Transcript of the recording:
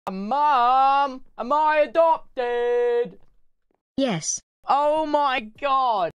Mom, am I adopted? Yes. Oh my God.